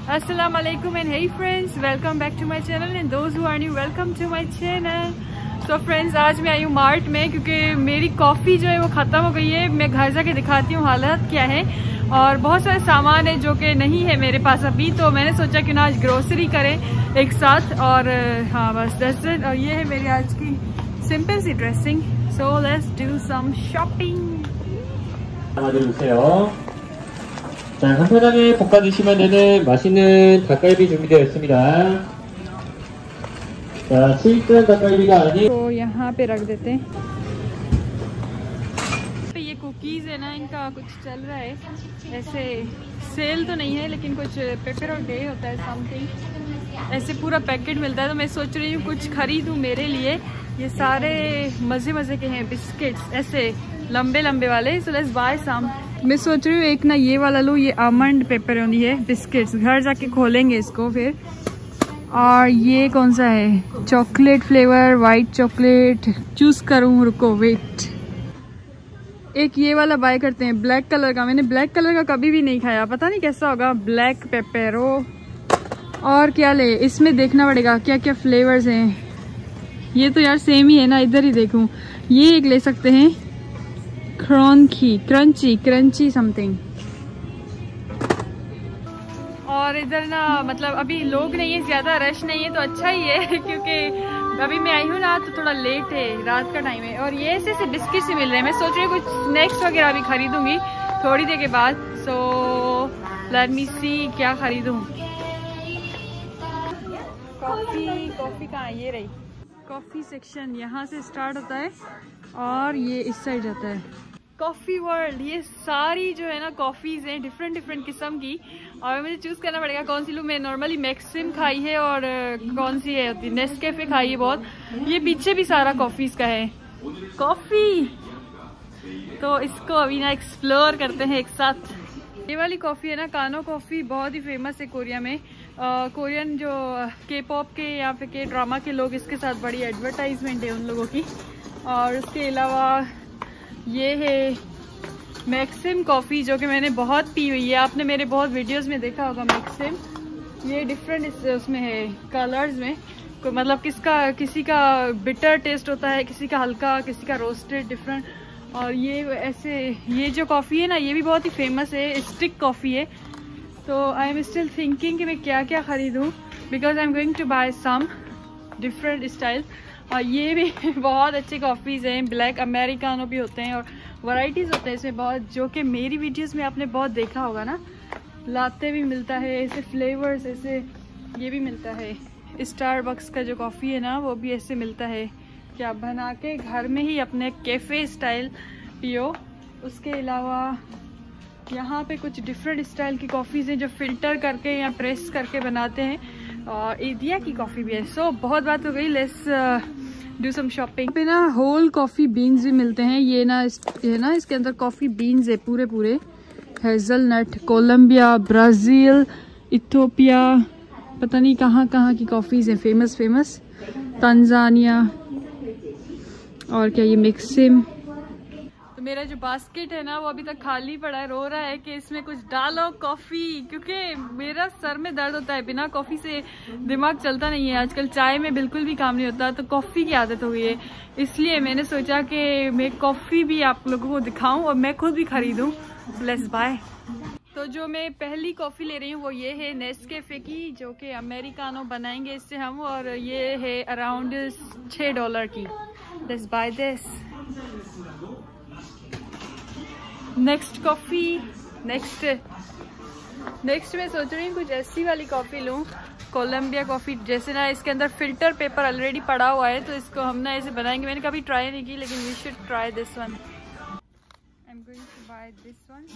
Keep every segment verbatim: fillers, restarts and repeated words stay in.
Assalamu alaikum and hey friends, welcome back to my channel and those who are new, welcome to my channel. So friends, आज मैं आई हूँ mart में क्योंकि मेरी coffee जो है वो ख़त्म हो गई है। मैं घर जाके दिखाती हूँ हालत क्या है, और बहुत सारे सामान है जो कि नहीं है मेरे पास अभी, तो मैंने सोचा कि ना आज ग्रोसरी करें एक साथ। और हाँ बस दैट्स इट। और ये है मेरी आज की सिंपल सी dressing. So let's do some shopping. 자, 간편하게 볶아 드시면 되는 맛있는 닭갈비 준비되어 있습니다. 자, 수입된 닭갈비가 아닌 तो यहाँ पे रख देते हैं। तो ये कुकीज़ है ना, इनका कुछ चल रहा है, ऐसे सेल तो नहीं है लेकिन कुछ पेपर और डे होता है समथिंग, ऐसे पूरा पैकेट मिलता है। तो मैं सोच रही हूँ कुछ खरीदूँ मेरे लिए। ये सारे मज़े मज़े के हैं बिस्किट्स, ऐसे लंबे लंबे वाले। So let's buy some. मैं सोच रही हूँ एक ना ये वाला लूँ, ये आमंड पेपरोनी है बिस्किट्स। घर जाके खोलेंगे इसको फिर। और ये कौन सा है, chocolate flavour, white chocolate choose करूँ, रुको वेट। एक ये वाला बाय करते हैं ब्लैक कलर का। मैंने ब्लैक कलर का कभी भी नहीं खाया, पता नहीं कैसा होगा। Black Pepero. और क्या ले, इसमें देखना पड़ेगा क्या क्या फ्लेवर्स हैं। ये तो यार सेम ही है ना, इधर ही देखूं। ये एक ले सकते हैं, क्रंची क्रंची क्रंची समथिंग। और इधर ना मतलब अभी लोग नहीं है, ज्यादा रश नहीं है, तो अच्छा ही है क्योंकि अभी मैं आई हूँ ना तो थोड़ा लेट है, रात का टाइम है। और ये ऐसे ऐसे बिस्किट से मिल रहे हैं। मैं सोच रही हूँ कुछ स्नैक्स वगैरह भी खरीदूंगी थोड़ी देर के बाद। सो लेट मी सी क्या खरीदूं। कॉफी कॉफी कहाँ है, ये रही कॉफी सेक्शन। यहाँ से स्टार्ट होता है और ये इस साइड जाता है कॉफी वर्ल्ड। ये सारी जो है ना कॉफीज हैं डिफरेंट डिफरेंट किस्म की, और मुझे चूज करना पड़ेगा कौन सी लूँ। मैं नॉर्मली मैक्सिम खाई है और कौन सी है नेस्कैफे खाई है बहुत। ये पीछे भी सारा कॉफीज का है कॉफी, तो इसको अभी ना एक्सप्लोर करते हैं एक साथ। ये वाली कॉफी है ना, कानो कॉफी, बहुत ही फेमस है कोरिया में। आ, कोरियन जो के पॉप के या फिर के ड्रामा के लोग, इसके साथ बड़ी एडवर्टाइजमेंट है उन लोगों की। और उसके अलावा ये है मैक्सिम कॉफ़ी, जो कि मैंने बहुत पी हुई है, आपने मेरे बहुत वीडियोस में देखा होगा मैक्सिम। ये डिफरेंट उसमें है कलर्स में, मतलब किसका किसी का बिटर टेस्ट होता है, किसी का हल्का, किसी का रोस्टेड, डिफरेंट। और ये ऐसे ये जो कॉफ़ी है ना, ये भी बहुत ही फेमस है, स्टिक कॉफ़ी है। तो आई एम स्टिल थिंकिंग कि मैं क्या क्या ख़रीदूँ, because I am going to buy some different style. और ये भी बहुत अच्छे कॉफ़ीज़ हैं, ब्लैक अमेरिकानो भी होते हैं और वैरायटीज़ होते हैं इसमें बहुत, जो कि मेरी वीडियोस में आपने बहुत देखा होगा ना। लाते भी मिलता है ऐसे फ्लेवर्स, ऐसे ये भी मिलता है। स्टारबक्स का जो कॉफ़ी है ना, वो भी ऐसे मिलता है कि आप बना के घर में ही अपने कैफ़े स्टाइल पियो। उसके अलावा यहाँ पे कुछ डिफरेंट स्टाइल की कॉफ़ीज़ हैं जो फ़िल्टर करके या प्रेस करके बनाते हैं। और इंडिया की कॉफ़ी भी है। सो so, बहुत बात हो गई, लेट्स डू सम शॉपिंग। पे ना होल कॉफ़ी बीन्स भी मिलते हैं। ये ना इस ये ना इसके अंदर कॉफ़ी बीन्स है पूरे पूरे। हेज़लनट, कोलंबिया, ब्राज़ील, इथियोपिया, पता नहीं कहाँ कहाँ की कॉफ़ीज़ हैं फेमस फेमस, तंजानिया। और क्या ये मैक्सिम। तो मेरा जो बास्केट है ना, वो अभी तक खाली पड़ा है, रो रहा है कि इसमें कुछ डालो कॉफ़ी, क्योंकि मेरा सर में दर्द होता है, बिना कॉफ़ी से दिमाग चलता नहीं है। आजकल चाय में बिल्कुल भी काम नहीं होता, तो कॉफ़ी की आदत हो गई है। इसलिए मैंने सोचा कि मैं कॉफ़ी भी आप लोगों को दिखाऊं और मैं खुद भी खरीदूं। Let's buy. तो जो मैं पहली कॉफ़ी ले रही हूँ वो ये है नेस्कैफे की, जो कि अमेरिकानो बनाएंगे इससे हम, और ये है अराउंड छः डॉलर की। Let's buy this. Next coffee next next मैं सोच रही हूँ कुछ ऐसी वाली कॉफ़ी लूँ, कोलंबिया कॉफ़ी जैसे ना। इसके अंदर फ़िल्टर पेपर ऑलरेडी पड़ा हुआ है, तो इसको हम ना ऐसे बनाएंगे। मैंने कभी ट्राई नहीं की, लेकिन we should try this one. I am going to buy this one.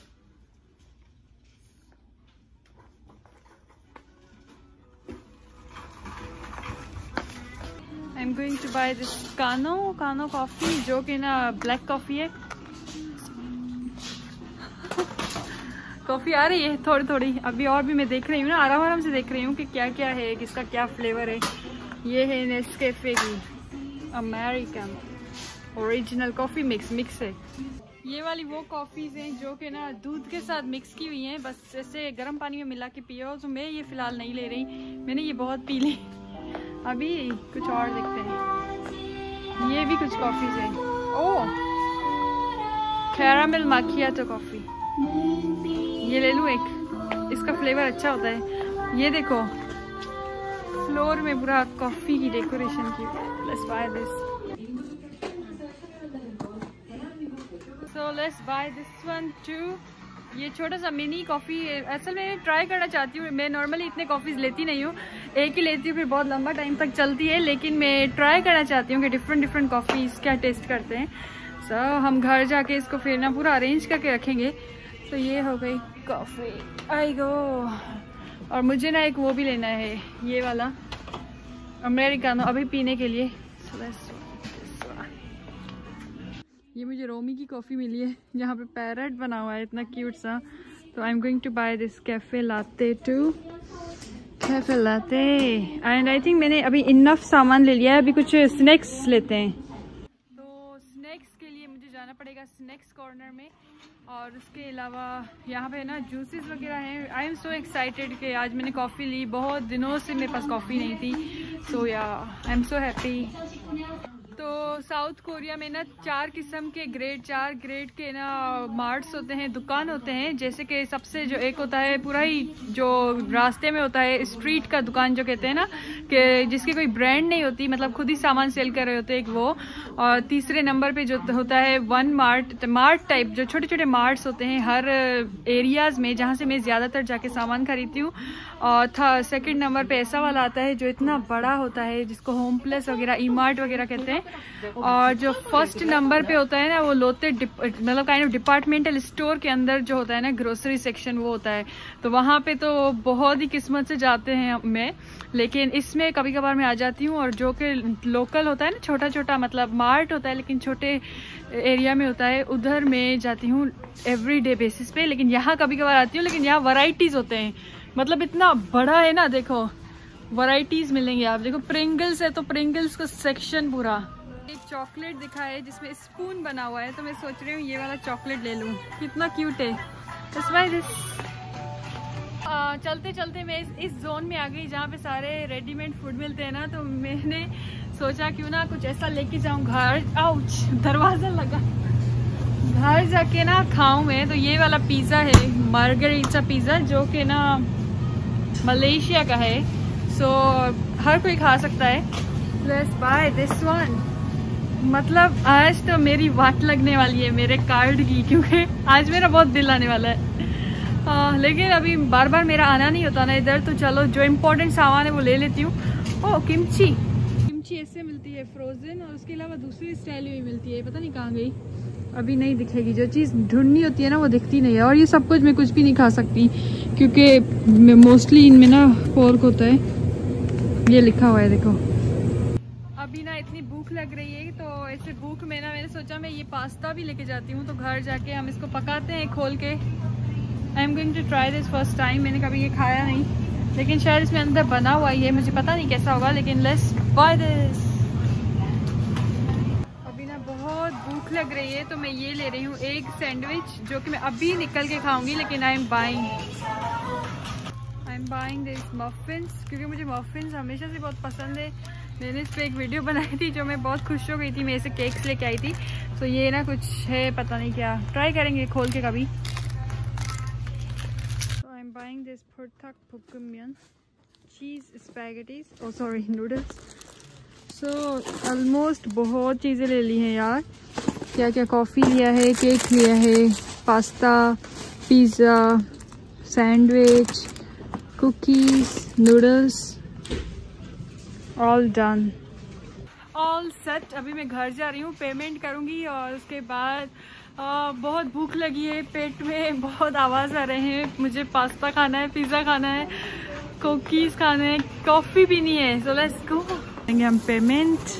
I am going to buy this Kanu Kanu coffee, जो कि ना ब्लैक कॉफ़ी है। कॉफ़ी आ रही है थोड़ी थोड़ी अभी, और भी मैं देख रही हूँ ना, आराम आराम से देख रही हूँ कि क्या क्या है, किसका क्या फ्लेवर है। ये है नेस्कैफे की American original coffee mix mix है। ये वाली वो कॉफ़ीज़ हैं जो कि ना दूध के साथ मिक्स की हुई हैं, बस ऐसे गर्म पानी में मिला के पियो। तो मैं ये फ़िलहाल नहीं ले रही, मैंने ये बहुत पी ली। अभी कुछ और देखते हैं। ये भी कुछ कॉफ़ीज़ हैं। ओह, कैरामेल माकियाटो कॉफ़ी, ये ले लूँ एक, इसका फ्लेवर अच्छा होता है। ये देखो फ्लोर में पूरा कॉफ़ी की डेकोरेशन की। Let's buy this. So let's buy this one too. ये छोटा सा मिनी कॉफ़ी असल में ट्राई करना चाहती हूँ। मैं नॉर्मली इतने कॉफ़ीज़ लेती नहीं हूँ, एक ही लेती हूँ, फिर बहुत लंबा टाइम तक चलती है। लेकिन मैं ट्राई करना चाहती हूँ कि डिफरेंट डिफरेंट कॉफ़ीज़ क्या टेस्ट करते हैं। सो so, हम घर जाके इसको फिर ना पूरा अरेंज करके रखेंगे। तो ये हो गई कॉफ़ी, आई गो। और मुझे ना एक वो भी लेना है, ये वाला अमेरिकानो, अभी पीने के लिए। so ये मुझे रोमी की कॉफ़ी मिली है, यहाँ पे पैरट बना हुआ है इतना क्यूट सा। तो I am going to buy this cafe latte too, cafe latte. And I think मैंने अभी इनफ सामान ले लिया है, अभी कुछ स्नैक्स लेते हैं। तो स्नैक्स के लिए मुझे जाना पड़ेगा स्नैक्स कॉर्नर में। और उसके अलावा यहाँ पे ना जूसेस वगैरह हैं। आई एम सो एक्साइटेड कि आज मैंने कॉफ़ी ली, बहुत दिनों से मेरे पास कॉफ़ी नहीं थी। So yeah I am so happy. तो साउथ कोरिया में ना चार किस्म के ग्रेड चार ग्रेड के ना मार्ट्स होते हैं, दुकान होते हैं। जैसे कि सबसे जो एक होता है पूरा ही जो रास्ते में होता है, स्ट्रीट का दुकान जो कहते हैं ना, कि जिसकी कोई ब्रांड नहीं होती, मतलब खुद ही सामान सेल कर रहे होते हैं, एक वो। और तीसरे नंबर पे जो होता है वन मार्ट, मार्ट टाइप जो छोटे छोटे मार्ट्स होते हैं हर एरियाज में, जहाँ से मैं ज़्यादातर जाके सामान खरीदती हूँ। और था सेकंड नंबर पे ऐसा वाला आता है जो इतना बड़ा होता है, जिसको होम प्लस वगैरह, ई मार्ट वगैरह कहते हैं। और जो फर्स्ट नंबर पे होता है ना, वो लोते मतलब काइंड ऑफ डिपार्टमेंटल स्टोर के अंदर जो होता है ना ग्रोसरी सेक्शन, वो होता है। तो वहाँ पे तो बहुत ही किस्मत से जाते हैं मैं, लेकिन इसमें कभी कभार मैं आ जाती हूँ। और जो कि लोकल होता है ना, छोटा छोटा मतलब मार्ट होता है लेकिन छोटे एरिया में होता है, उधर मैं जाती हूँ एवरी डे बेसिस पे। लेकिन यहाँ कभी कभार आती हूँ, लेकिन यहाँ वैरायटीज होते हैं, मतलब इतना बड़ा है ना, देखो वैरायटीज मिलेंगे। आप देखो प्रिंगल्स है तो प्रिंगल्स का सेक्शन पूरा। एक चॉकलेट दिखा है जिसमें स्पून बना हुआ है, तो मैं सोच रही हूँ ये वाला चॉकलेट ले लूँ, कितना क्यूट है। आ, चलते चलते मैं इस, इस जोन में आ गई जहाँ पे सारे रेडीमेड फूड मिलते हैं ना। तो मैंने सोचा क्यों ना कुछ ऐसा लेके जाऊँ घर। आउच, दरवाजा लगा, घर जाके ना खाऊं मैं। तो ये वाला पिज़्ज़ा है, मार्गरीटा पिज़्ज़ा, जो कि ना मलेशिया का है। सो so, हर कोई खा सकता है। Let's buy this one. मतलब आज तो मेरी वाट लगने वाली है मेरे कार्ड की, क्योंकि आज मेरा बहुत दिल आने वाला है। आ, लेकिन अभी बार बार मेरा आना नहीं होता ना इधर, तो चलो जो इम्पोर्टेंट सामान है वो ले लेती हूँ। ओह, किमची, किमची ऐसे मिलती है फ्रोजन, और उसके अलावा दूसरी स्टाइल भी मिलती है, पता नहीं कहाँ गई, अभी नहीं दिखेगी। जो चीज़ ढूंढनी होती है ना वो दिखती नहीं है। और ये सब कुछ मैं कुछ भी नहीं खा सकती, क्योंकि मोस्टली इनमें ना पोर्क होता है, ये लिखा हुआ है देखो। अभी ना इतनी भूख लग रही है, तो ऐसे भूख में ना मैंने सोचा मैं ये पास्ता भी लेके जाती हूँ। तो घर जाके हम इसको पकाते हैं खोल के। I am going to try this first time, मैंने कभी ये खाया नहीं, लेकिन शायद इसमें अंदर बना हुआ ही है, मुझे पता नहीं कैसा होगा। लेकिन लेट्स बाय दिस। अभी ना बहुत भूख लग रही है, तो मैं ये ले रही हूँ एक सैंडविच, जो कि मैं अभी निकल के खाऊंगी। लेकिन I am buying I am buying this muffins, क्योंकि मुझे मफिन्स हमेशा से बहुत पसंद है। मैंने इस पर एक वीडियो बनाई थी जो मैं बहुत खुश हो गई थी, मैं ऐसे केक्स लेके आई थी। तो ये ना कुछ है, पता नहीं क्या, ट्राई करेंगे खोल के कभी। So I'm buying this portak pukkumyan cheese spaghettis, oh sorry noodles. So almost बहुत चीज़ें ले ली हैं यार, क्या क्या, कॉफ़ी लिया है, केक लिया है, pasta, pizza, sandwich, cookies, noodles, all done, all set. अभी मैं घर जा रही हूँ, पेमेंट करूँगी और उसके बाद आ, बहुत भूख लगी है, पेट में बहुत आवाज़ आ रहे हैं, मुझे पास्ता खाना है, पिज़्ज़ा खाना है, कुकीज़ खाना है, कॉफ़ी पीनी है। सो लेट्स गो, देंगे हम पेमेंट।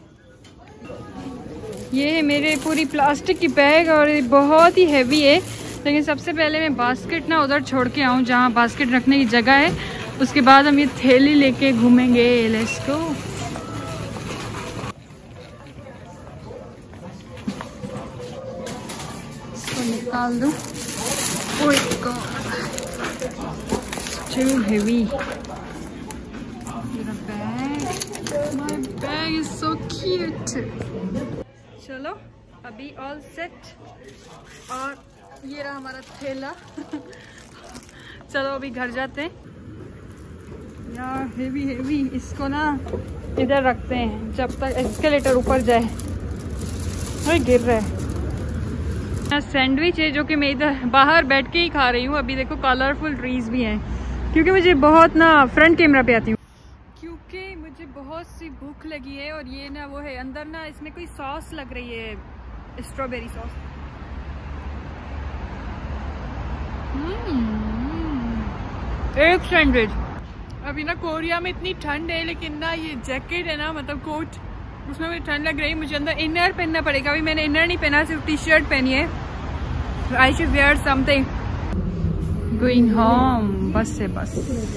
ये है मेरे पूरी प्लास्टिक की बैग, और ये बहुत ही हैवी है, लेकिन सबसे पहले मैं बास्केट ना उधर छोड़ के आऊँ जहाँ बास्केट रखने की जगह है, उसके बाद हम ये थैली लेके घूमेंगे। Let's go. इसको निकाल दूँ। Oh God, too heavy. मेरा bag, my bag is so cute. चलो अभी ऑल सेट, और ये रहा हमारा थैला। चलो अभी घर जाते हैं यार। हेवी हेवी, इसको ना इधर रखते हैं जब तक एस्केलेटर ऊपर जाए। अरे गिर रहा है। सैंडविच है जो कि मैं इधर बाहर बैठ के ही खा रही हूँ। अभी देखो कलरफुल ट्रीज भी हैं, क्योंकि मुझे बहुत ना फ्रंट कैमरा पे आती हूँ, क्योंकि मुझे बहुत सी भूख लगी है। और ये ना वो है, अंदर ना इसमें कोई सॉस लग रही है, स्ट्रॉबेरी सॉस। एक सैंडविच। अभी ना कोरिया में इतनी ठंड है, लेकिन ना ये जैकेट है ना, मतलब कोट, उसमें मुझे ठंड लग रही है। मुझे अंदर इनर पहनना पड़ेगा। अभी मैंने इनर नहीं पहना, सिर्फ टी शर्ट पहनी है। I should wear something going home. बस से बस।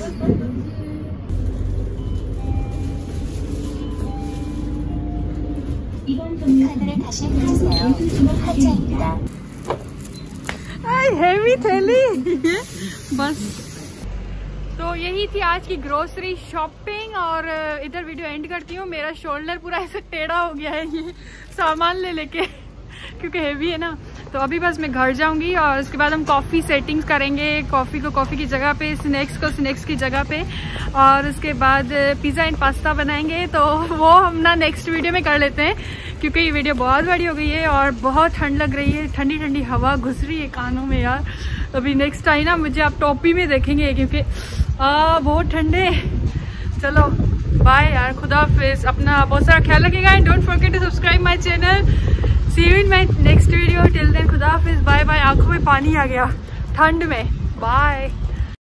हेवी थैली। बस तो यही थी आज की ग्रोसरी शॉपिंग, और इधर वीडियो एंड करती हूँ। मेरा शोल्डर पूरा ऐसे टेढ़ा हो गया है ये सामान ले लेके, क्योंकि हेवी है ना। तो अभी बस मैं घर जाऊंगी, और उसके बाद हम कॉफ़ी सेटिंग्स करेंगे। कॉफ़ी को कॉफ़ी की जगह पे, स्नैक्स को स्नैक्स की जगह पे, और उसके बाद पिज़्ज़ा एंड पास्ता बनाएंगे। तो वो हम ना नेक्स्ट वीडियो में कर लेते हैं, क्योंकि ये वीडियो बहुत बड़ी हो गई है और बहुत ठंड लग रही है। ठंडी ठंडी हवा घुस रही है कानों में यार। अभी नेक्स्ट टाइम ना मुझे आप टोपी में देखेंगे, क्योंकि आ, बहुत ठंडे। चलो बाय यार, खुदा हाफिज। अपना बहुत सारा ख्याल रखिएगा, and don't forget to subscribe my channel. See you in my next video. Till then खुदा हाफिज, बाय बाय। आंखों में पानी आ गया ठंड में। बाय।